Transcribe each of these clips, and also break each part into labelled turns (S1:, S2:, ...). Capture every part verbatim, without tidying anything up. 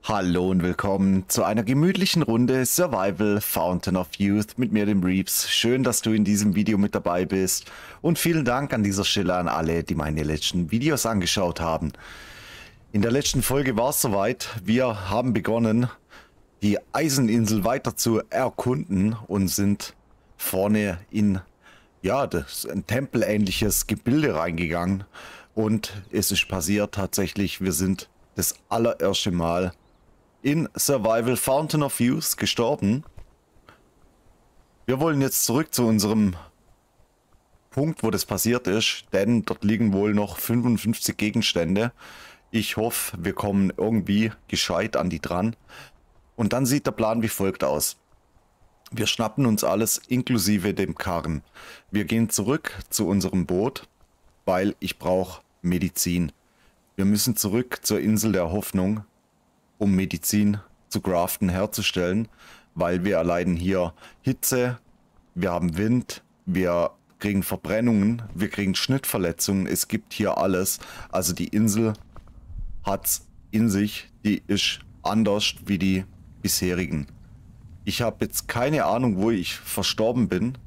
S1: Hallo und willkommen zu einer gemütlichen Runde Survival Fountain of Youth mit mir, dem Reeps. Schön, dass du in diesem Video mit dabei bist und vielen Dank an dieser Stelle an alle, die meine letzten Videos angeschaut haben. In der letzten Folge war es soweit. Wir haben begonnen, die Eiseninsel weiter zu erkunden und sind vorne in, ja, das ein tempelähnliches Gebilde reingegangen. Und es ist passiert tatsächlich, wir sind das allererste Mal in Survival Fountain of Youth gestorben. Wir wollen jetzt zurück zu unserem Punkt, wo das passiert ist, denn dort liegen wohl noch fünfundfünfzig Gegenstände. Ich hoffe, wir kommen irgendwie gescheit an die dran. Und dann sieht der Plan wie folgt aus. Wir schnappen uns alles inklusive dem Karren. Wir gehen zurück zu unserem Boot, weil ich brauche Medizin. Wir müssen zurück zur Insel der Hoffnung, um Medizin zu craften, herzustellen, weil wir erleiden hier Hitze, wir haben Wind, wir kriegen Verbrennungen, wir kriegen Schnittverletzungen, es gibt hier alles. Also die Insel hat's in sich, die ist anders wie die bisherigen. Ich habe jetzt keine Ahnung, wo ich verstorben bin,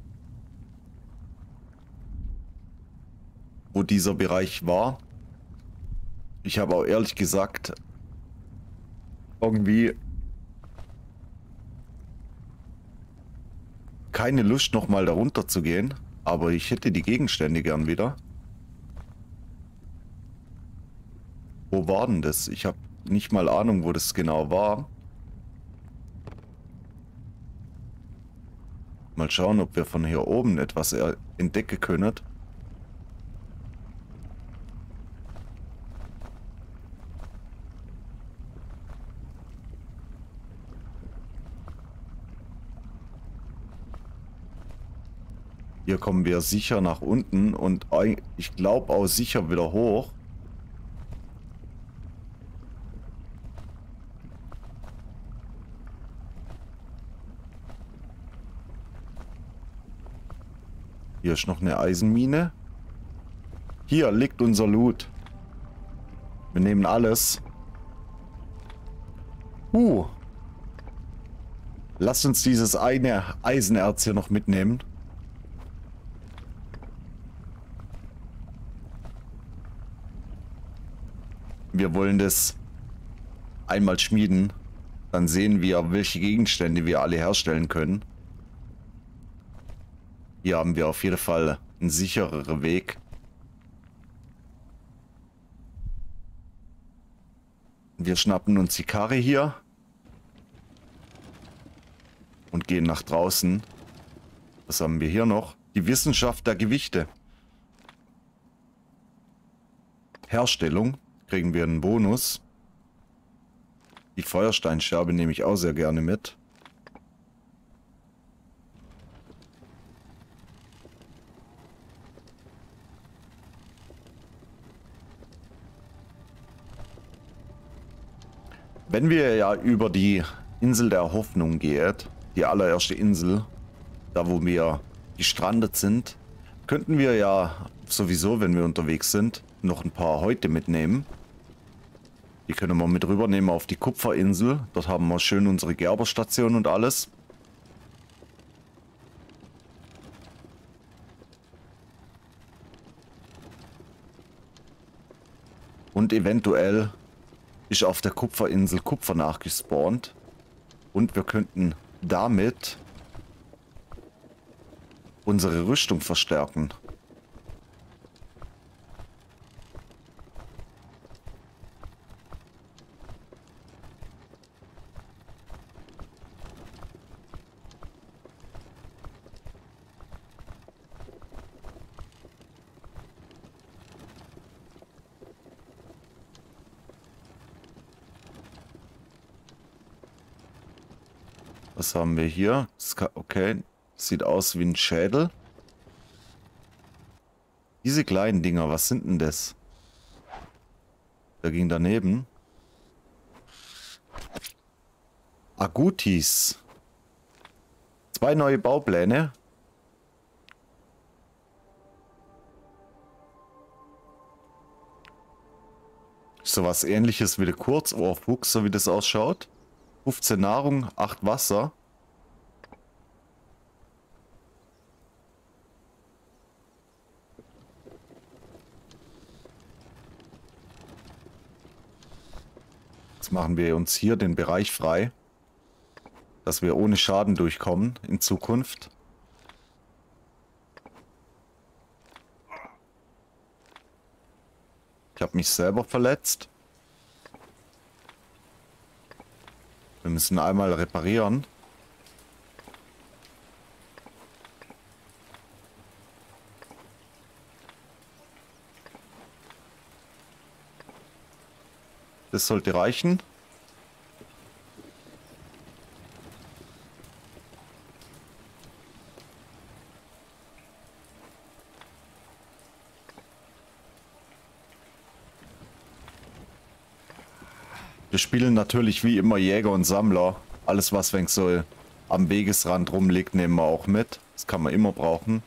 S1: wo dieser Bereich war. Ich habe auch ehrlich gesagt irgendwie keine Lust, nochmal darunter zu gehen, aber ich hätte die Gegenstände gern wieder. Wo war denn das? Ich habe nicht mal Ahnung, wo das genau war. Mal schauen, ob wir von hier oben etwas entdecken können. Hier kommen wir sicher nach unten und ich glaube auch sicher wieder hoch. Hier ist noch eine Eisenmine. Hier liegt unser Loot. Wir nehmen alles. Uh. Lasst uns dieses eine Eisenerz hier noch mitnehmen. Wir wollen das einmal schmieden. Dann sehen wir, welche Gegenstände wir alle herstellen können. Hier haben wir auf jeden Fall einen sichereren Weg. Wir schnappen uns die Karre hier. Und gehen nach draußen. Was haben wir hier noch? Die Wissenschaft der Gewichte. Herstellung. Kriegen wir einen Bonus. Die Feuersteinscherbe nehme ich auch sehr gerne mit. Wenn wir ja über die Insel der Hoffnung gehen, die allererste Insel, da wo wir gestrandet sind, könnten wir ja sowieso, wenn wir unterwegs sind, noch ein paar Häute mitnehmen. Die können wir mit rübernehmen auf die Kupferinsel. Dort haben wir schön unsere Gerberstation und alles. Und eventuell ist auf der Kupferinsel Kupfer nachgespawnt. Und wir könnten damit unsere Rüstung verstärken. Was haben wir hier? Okay, sieht aus wie ein Schädel. Diese kleinen Dinger, was sind denn das? Da ging daneben. Agutis. Zwei neue Baupläne. Sowas ähnliches wie der Kurzohrfuchs, so wie das ausschaut. fünfzehn Nahrung, acht Wasser. Jetzt machen wir uns hier den Bereich frei, dass wir ohne Schaden durchkommen in Zukunft. Ich habe mich selber verletzt. Wir müssen einmal reparieren. Das sollte reichen. Wir spielen natürlich wie immer Jäger und Sammler. Alles, was wenn so am Wegesrand rumliegt, nehmen wir auch mit. Das kann man immer brauchen.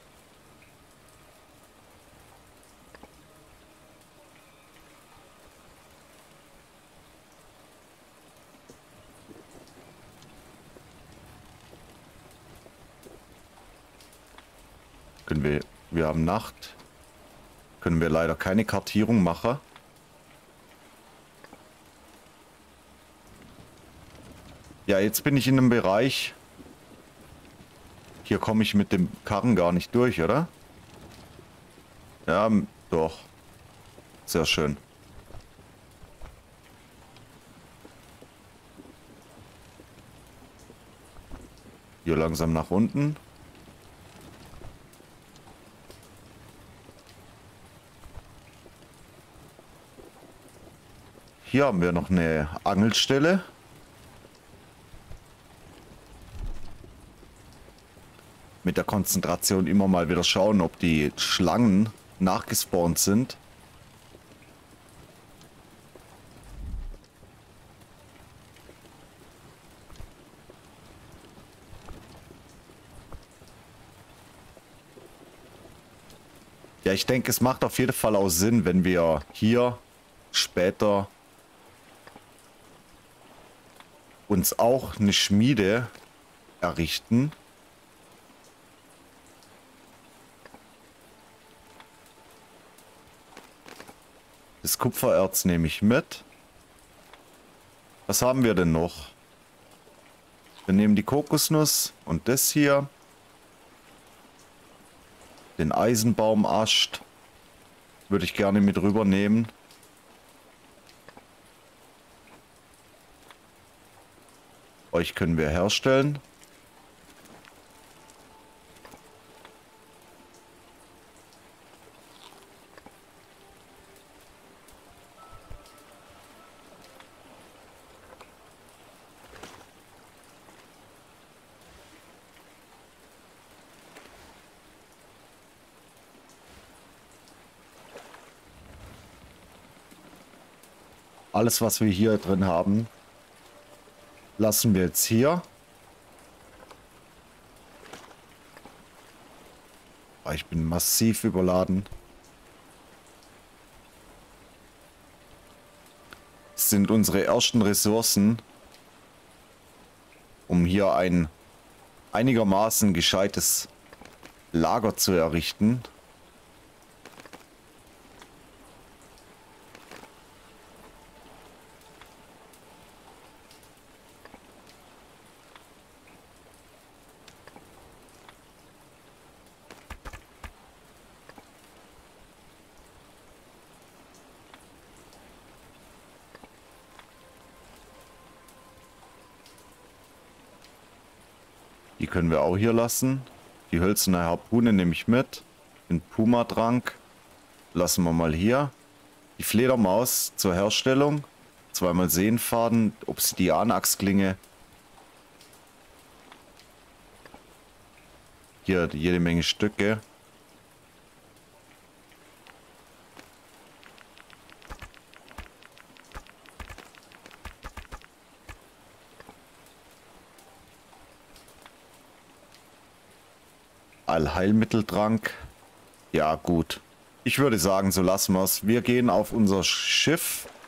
S1: Können wir, wir haben Nacht. Können wir leider keine Kartierung machen. Ja, jetzt bin ich in einem Bereich. Hier komme ich mit dem Karren gar nicht durch, oder? Ja, doch. Sehr schön. Hier langsam nach unten. Hier haben wir noch eine Angelstelle. Mit der Konzentration immer mal wieder schauen, ob die Schlangen nachgespawnt sind. Ja, ich denke, es macht auf jeden Fall auch Sinn, wenn wir hier später uns auch eine Schmiede errichten. Das Kupfererz nehme ich mit. Was haben wir denn noch? Wir nehmen die Kokosnuss und das hier. Den Eisenbaumast würde ich gerne mit rübernehmen. Euch können wir herstellen. Alles, was wir hier drin haben, lassen wir jetzt hier. Ich bin massiv überladen. Das sind unsere ersten Ressourcen, um hier ein einigermaßen gescheites Lager zu errichten. Die können wir auch hier lassen. Die hölzerne Harpune nehme ich mit. Den Puma-Trank lassen wir mal hier. Die Fledermaus zur Herstellung. Zweimal Sehenfaden, Obsidian-Axtklinge. Hier jede Menge Stücke. Allheilmitteltrank. Ja, gut. Ich würde sagen, so lassen wir es. Wir gehen auf unser Schiff.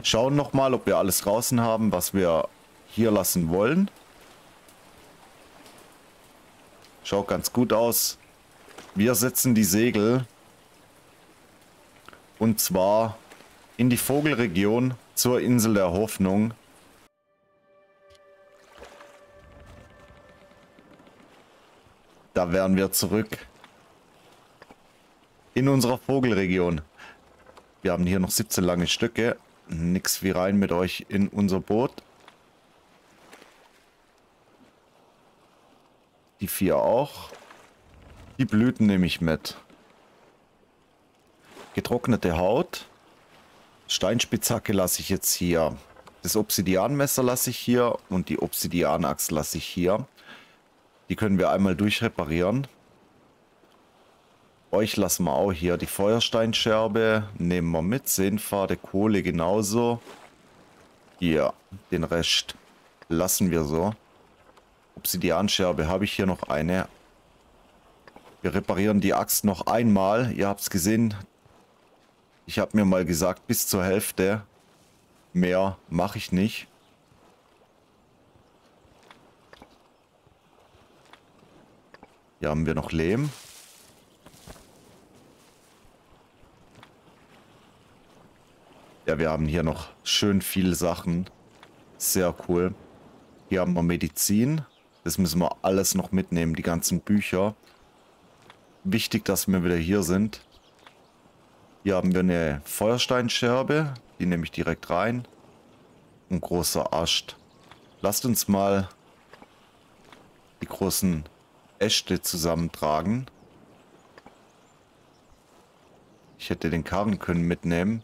S1: Schauen nochmal, ob wir alles draußen haben, was wir hier lassen wollen. Schaut ganz gut aus. Wir setzen die Segel. Und zwar in die Vogelregion zur Insel der Hoffnung. Da wären wir zurück. In unserer Vogelregion. Wir haben hier noch siebzehn lange Stücke. Nix wie rein mit euch in unser Boot. Die vier auch. Die Blüten nehme ich mit. Getrocknete Haut. Steinspitzhacke lasse ich jetzt hier. Das Obsidianmesser lasse ich hier. Und die Obsidianaxt lasse ich hier. Die können wir einmal durchreparieren. Euch lassen wir auch hier die Feuersteinscherbe. Nehmen wir mit. Sehnpfade, Kohle genauso. Hier, den Rest lassen wir so. Obsidianscherbe habe ich hier noch eine. Wir reparieren die Axt noch einmal. Ihr habt es gesehen. Ich habe mir mal gesagt, bis zur Hälfte. Mehr mache ich nicht. Hier haben wir noch Lehm. Ja, wir haben hier noch schön viele Sachen. Sehr cool. Hier haben wir Medizin. Das müssen wir alles noch mitnehmen, die ganzen Bücher. Wichtig, dass wir wieder hier sind. Hier haben wir eine Feuersteinscherbe. Die nehme ich direkt rein. Ein großer Ast. Lasst uns mal die großen Äste zusammentragen. Ich hätte den Karren können mitnehmen.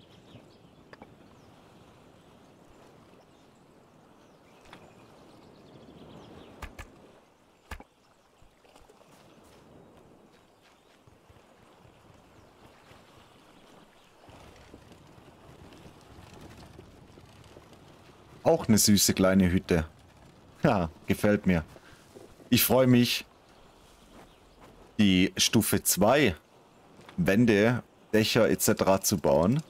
S1: Auch eine süße kleine Hütte. Ja, gefällt mir. Ich freue mich, die Stufe zwei Wände, Dächer et cetera zu bauen.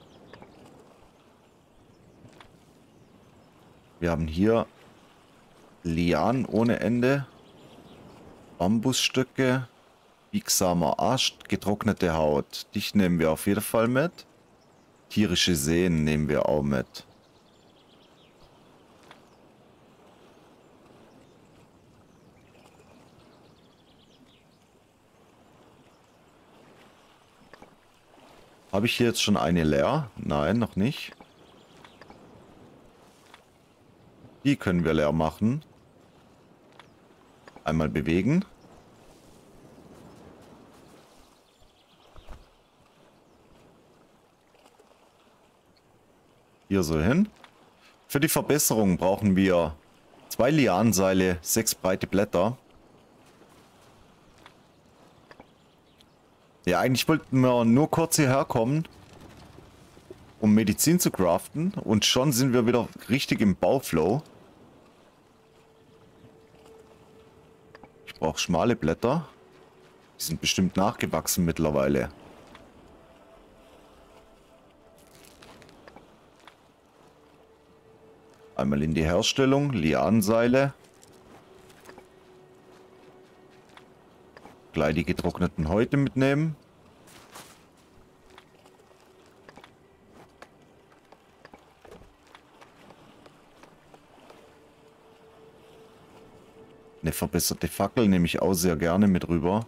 S1: Wir haben hier Lianen ohne Ende, Bambusstücke, biegsamer Ast, getrocknete Haut. Dich nehmen wir auf jeden Fall mit. Tierische Sehnen nehmen wir auch mit. Habe ich hier jetzt schon eine leer? Nein, noch nicht. Die können wir leer machen. Einmal bewegen. Hier so hin. Für die Verbesserung brauchen wir zwei Lianenseile, sechs breite Blätter. Ja, eigentlich wollten wir nur kurz hierher kommen, um Medizin zu craften. Und schon sind wir wieder richtig im Bauflow. Ich brauche schmale Blätter. Die sind bestimmt nachgewachsen mittlerweile. Einmal in die Herstellung. Lianenseile. Gleich die getrockneten Häute mitnehmen. Eine verbesserte Fackel nehme ich auch sehr gerne mit rüber.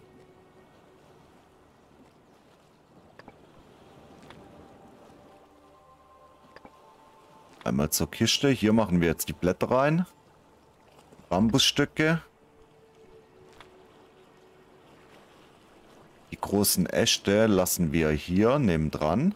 S1: Einmal zur Kiste. Hier machen wir jetzt die Blätter rein. Bambusstücke. Die großen Äste lassen wir hier nebendran.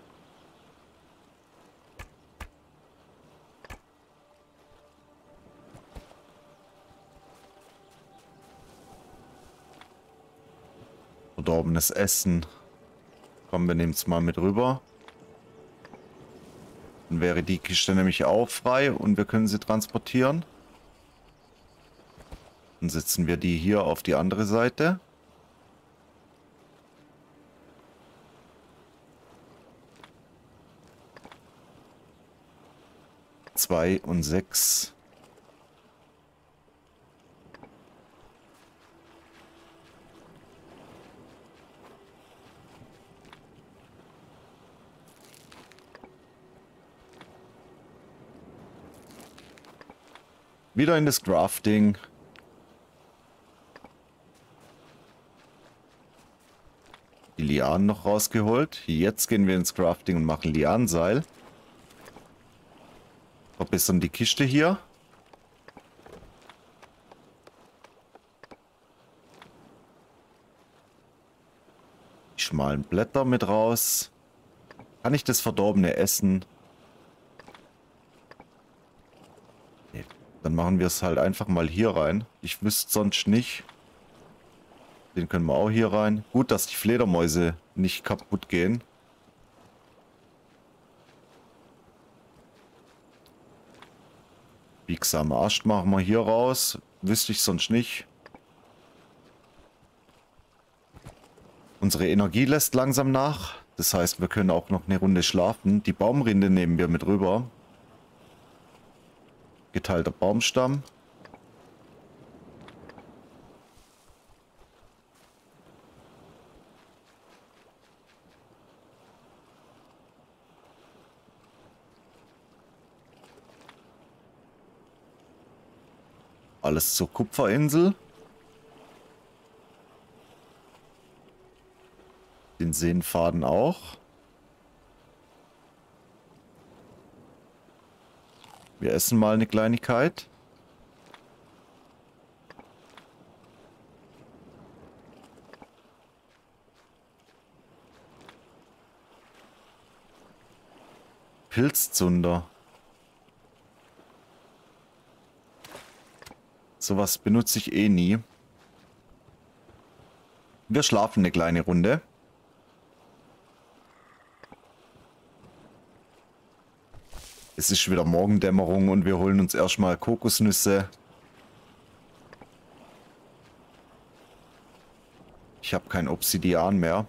S1: Verdorbenes Essen. Komm, wir nehmen es mal mit rüber. Dann wäre die Kiste nämlich auch frei und wir können sie transportieren. Dann setzen wir die hier auf die andere Seite. zwei und sechs. Wieder in das Crafting. Die Lianen noch rausgeholt. Jetzt gehen wir ins Crafting und machen Lianenseil. Verbessern die Kiste hier. Die schmalen Blätter mit raus. Kann ich das Verdorbene essen? Nee. Dann machen wir es halt einfach mal hier rein. Ich wüsste sonst nicht. Den können wir auch hier rein. Gut, dass die Fledermäuse nicht kaputt gehen. Biegsame Ast machen wir hier raus. Wüsste ich sonst nicht. Unsere Energie lässt langsam nach. Das heißt, wir können auch noch eine Runde schlafen. Die Baumrinde nehmen wir mit rüber. Geteilter Baumstamm. Alles zur Kupferinsel. Den Sehnenfaden auch. Wir essen mal eine Kleinigkeit. Pilzzunder. Sowas benutze ich eh nie. Wir schlafen eine kleine Runde. Es ist wieder Morgendämmerung und wir holen uns erstmal Kokosnüsse. Ich habe kein Obsidian mehr.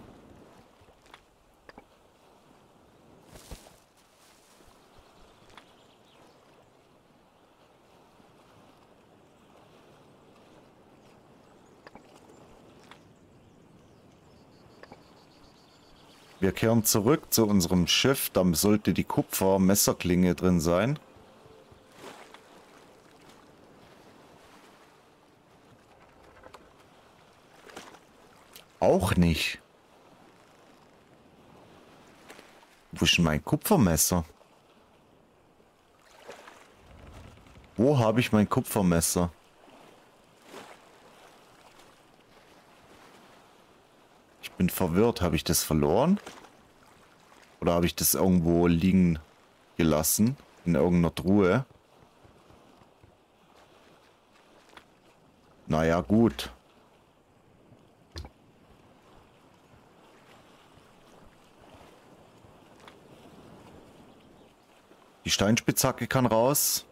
S1: Wir kehren zurück zu unserem Schiff. Da sollte die Kupfer-Messerklinge drin sein. Auch nicht. Wo ist denn mein Kupfermesser? Wo habe ich mein Kupfermesser? Ich bin verwirrt. Habe ich das verloren? Oder habe ich das irgendwo liegen gelassen? In irgendeiner Truhe? Naja, gut. Die Steinspitzhacke kann raus.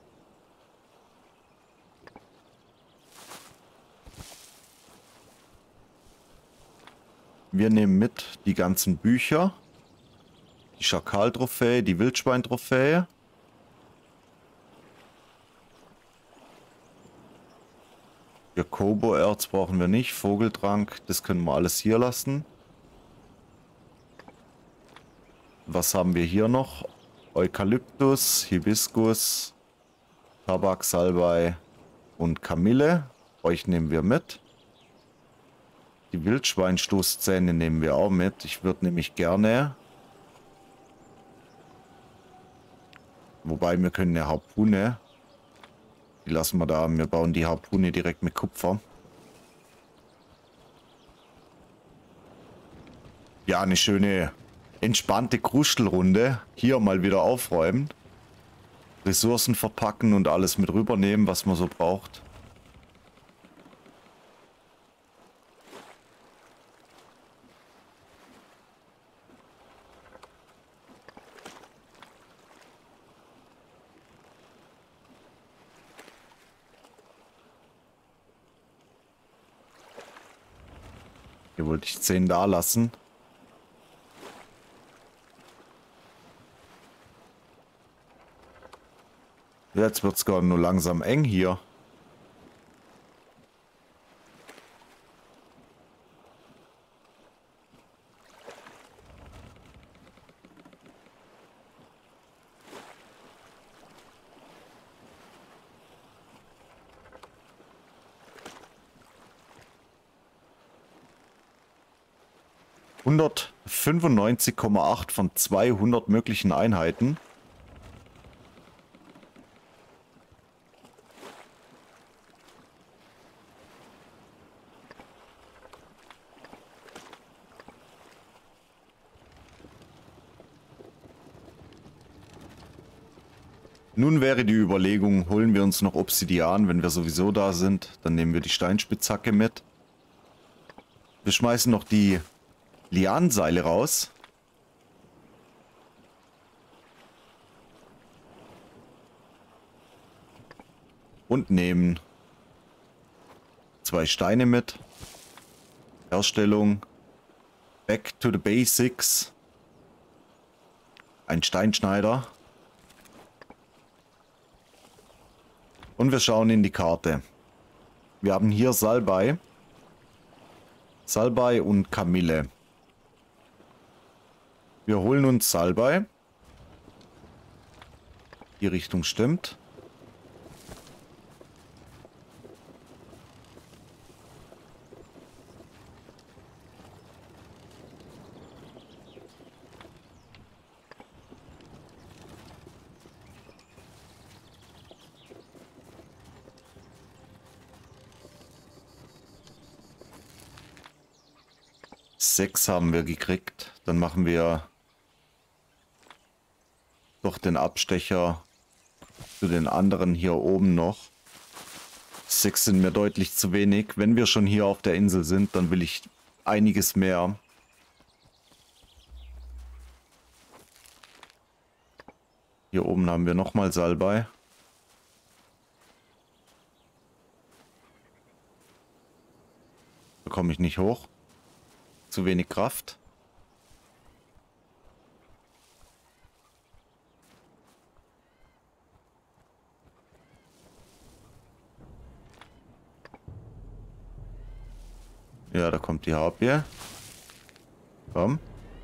S1: Wir nehmen mit die ganzen Bücher. Die Schakal-Trophäe, die Wildschwein-Trophäe. Für Kobo-Erz brauchen wir nicht. Vogeltrank, das können wir alles hier lassen. Was haben wir hier noch? Eukalyptus, Hibiskus, Tabak, Salbei und Kamille. Euch nehmen wir mit. Die Wildschweinstoßzähne nehmen wir auch mit. Ich würde nämlich gerne... Wobei, wir können eine Harpune. Die lassen wir da. Wir bauen die Harpune direkt mit Kupfer. Ja, eine schöne, entspannte Krustelrunde. Hier mal wieder aufräumen. Ressourcen verpacken und alles mit rübernehmen, was man so braucht. Hier wollte ich zehn da lassen. Jetzt wird es gar nur langsam eng hier. hundertfünfundneunzig Komma acht von zweihundert möglichen Einheiten. Nun wäre die Überlegung, holen wir uns noch Obsidian, wenn wir sowieso da sind. Dann nehmen wir die Steinspitzhacke mit. Wir schmeißen noch die Lianenseile raus. Und nehmen zwei Steine mit. Herstellung. Back to the Basics. Ein Steinschneider. Und wir schauen in die Karte. Wir haben hier Salbei. Salbei und Kamille. Wir holen uns Salbei. Die Richtung stimmt. Sechs haben wir gekriegt. Dann machen wir doch den Abstecher zu den anderen hier oben noch. Sechs sind mir deutlich zu wenig. Wenn wir schon hier auf der Insel sind, dann will ich einiges mehr. Hier oben haben wir nochmal Salbei. Da komme ich nicht hoch. Zu wenig Kraft. Ja, da kommt die Harpie. Komm.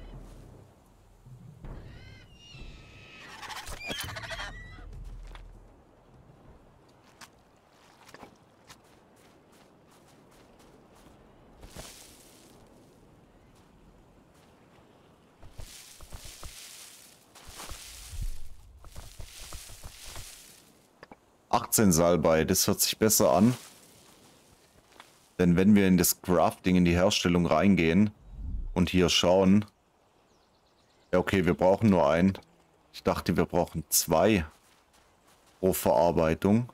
S1: achtzehn Salbei, das hört sich besser an. Denn wenn wir in das Crafting, in die Herstellung reingehen und hier schauen. Ja, okay, wir brauchen nur einen. Ich dachte, wir brauchen zwei pro Verarbeitung.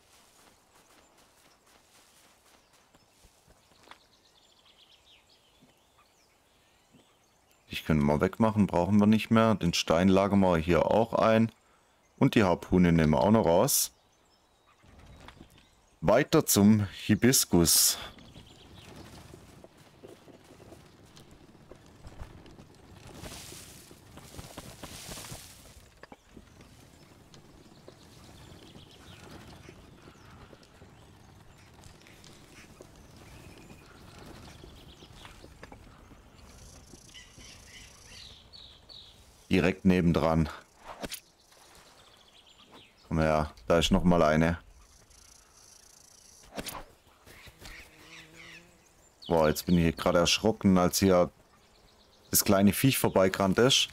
S1: Ich können wir wegmachen, brauchen wir nicht mehr. Den Stein lagern wir hier auch ein. Und die Harpune nehmen wir auch noch raus. Weiter zum Hibiskus. Direkt nebendran. Komm her, da ist noch mal eine. Boah, jetzt bin ich hier gerade erschrocken, als hier das kleine Viech vorbeigerannt ist.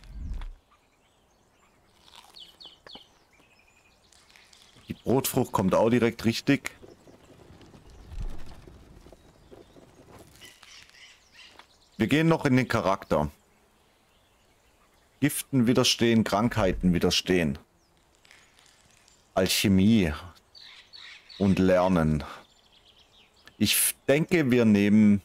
S1: Die Brotfrucht kommt auch direkt richtig. Wir gehen noch in den Charakter. Giften widerstehen, Krankheiten widerstehen. Alchemie und Lernen. Ich denke, wir nehmen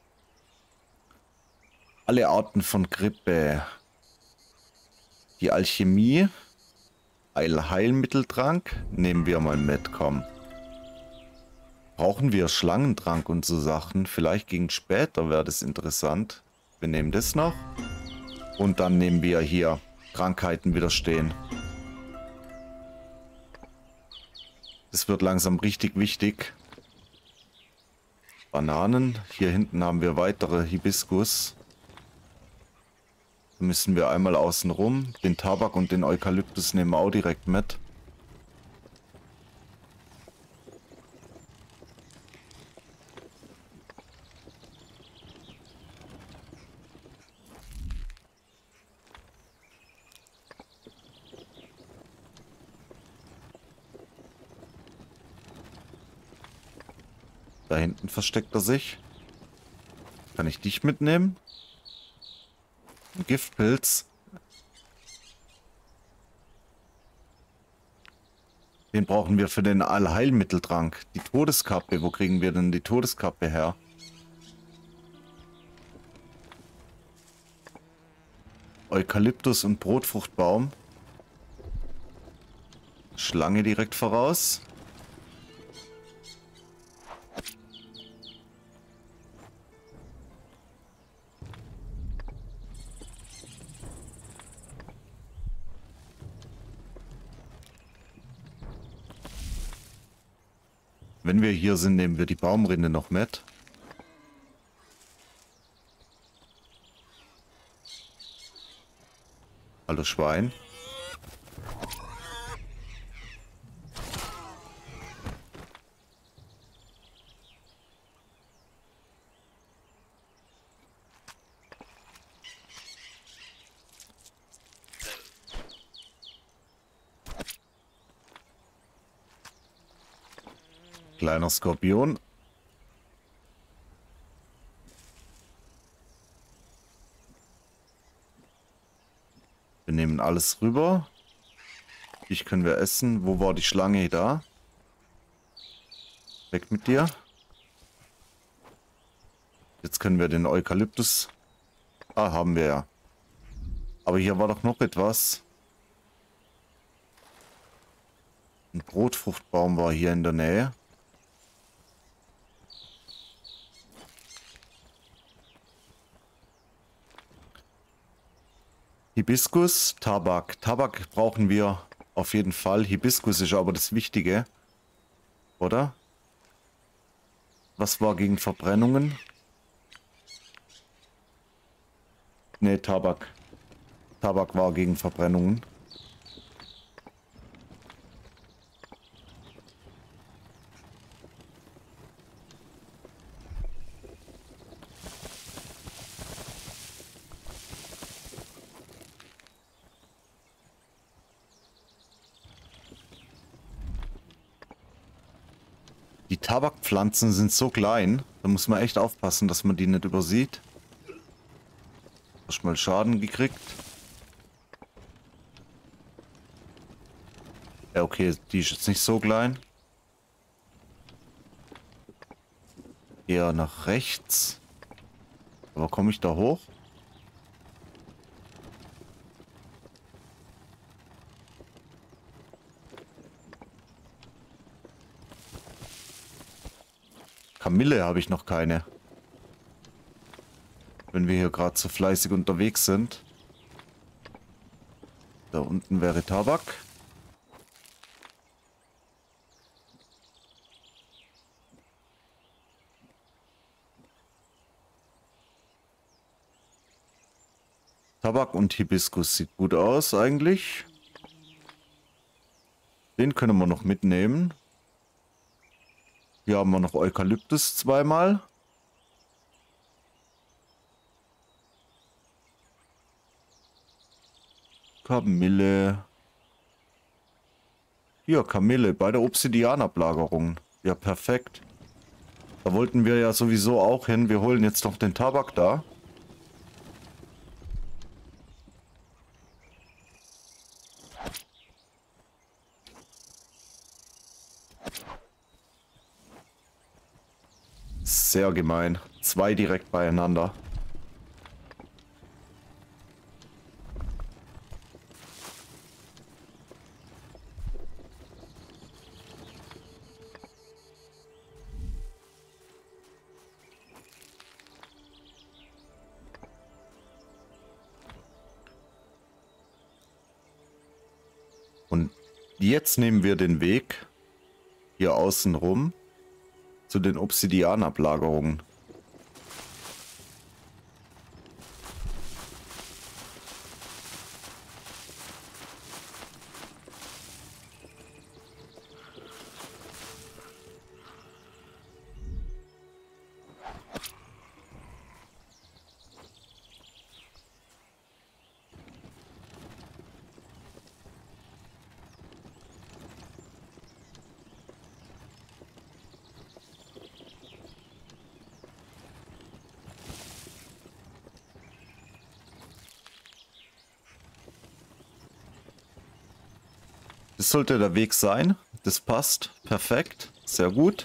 S1: alle Arten von Grippe. Die Alchemie, Heilmitteltrank, nehmen wir mal mit, komm. Brauchen wir Schlangentrank und so Sachen? Vielleicht gegen später wäre das interessant. Wir nehmen das noch. Und dann nehmen wir hier Krankheiten widerstehen. Das wird langsam richtig wichtig. Bananen. Hier hinten haben wir weitere Hibiskus. Da müssen wir einmal außen rum. Den Tabak und den Eukalyptus nehmen wir auch direkt mit. Da hinten versteckt er sich. Kann ich dich mitnehmen? Ein Giftpilz. Den brauchen wir für den Allheilmitteltrank. Die Todeskappe. Wo kriegen wir denn die Todeskappe her? Eukalyptus und Brotfruchtbaum. Schlange direkt voraus. Wenn wir hier sind, nehmen wir die Baumrinde noch mit. Hallo Schwein. Kleiner Skorpion. Wir nehmen alles rüber. Dich können wir essen. Wo war die Schlange da? Weg mit dir. Jetzt können wir den Eukalyptus... Ah, haben wir ja. Aber hier war doch noch etwas. Ein Brotfruchtbaum war hier in der Nähe. Hibiskus, Tabak. Tabak brauchen wir auf jeden Fall. Hibiskus ist aber das Wichtige. Oder? Was war gegen Verbrennungen? Ne, Tabak. Tabak war gegen Verbrennungen. Die Tabakpflanzen sind so klein, da muss man echt aufpassen, dass man die nicht übersieht. Hast mal Schaden gekriegt. Ja, okay, die ist jetzt nicht so klein. Eher nach rechts. Aber komme ich da hoch? Kamille habe ich noch keine. Wenn wir hier gerade so fleißig unterwegs sind. Da unten wäre Tabak. Tabak und Hibiskus sieht gut aus eigentlich. Den können wir noch mitnehmen. Hier haben wir noch Eukalyptus zweimal. Kamille. Hier, Kamille bei der Obsidianablagerung. Ja, perfekt. Da wollten wir ja sowieso auch hin. Wir holen jetzt noch den Tabak da. Sehr gemein. Zwei direkt beieinander. Und jetzt nehmen wir den Weg hier außen rum zu den Obsidianablagerungen. Das sollte der Weg sein. Das passt. Perfekt. Sehr gut.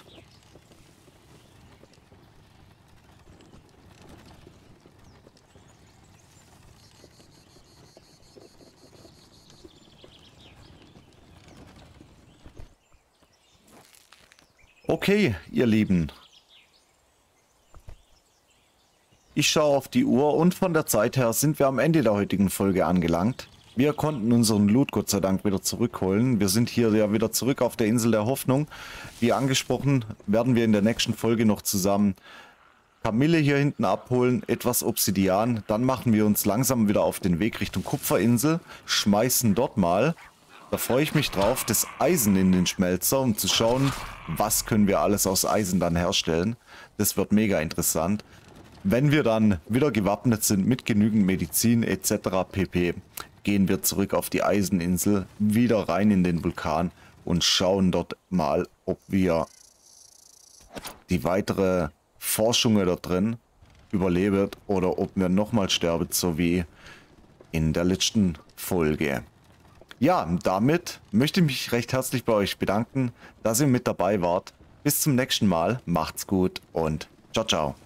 S1: Okay, ihr Lieben. Ich schaue auf die Uhr und von der Zeit her sind wir am Ende der heutigen Folge angelangt. Wir konnten unseren Loot Gott sei Dank wieder zurückholen. Wir sind hier ja wieder zurück auf der Insel der Hoffnung. Wie angesprochen, werden wir in der nächsten Folge noch zusammen Kamille hier hinten abholen, etwas Obsidian. Dann machen wir uns langsam wieder auf den Weg Richtung Kupferinsel, schmeißen dort mal, da freue ich mich drauf, das Eisen in den Schmelzer, um zu schauen, was können wir alles aus Eisen dann herstellen. Das wird mega interessant. Wenn wir dann wieder gewappnet sind mit genügend Medizin et cetera pp., gehen wir zurück auf die Eiseninsel, wieder rein in den Vulkan und schauen dort mal, ob wir die weitere Forschung da drin überleben oder ob wir nochmal sterben, so wie in der letzten Folge. Ja, damit möchte ich mich recht herzlich bei euch bedanken, dass ihr mit dabei wart. Bis zum nächsten Mal, macht's gut und ciao, ciao.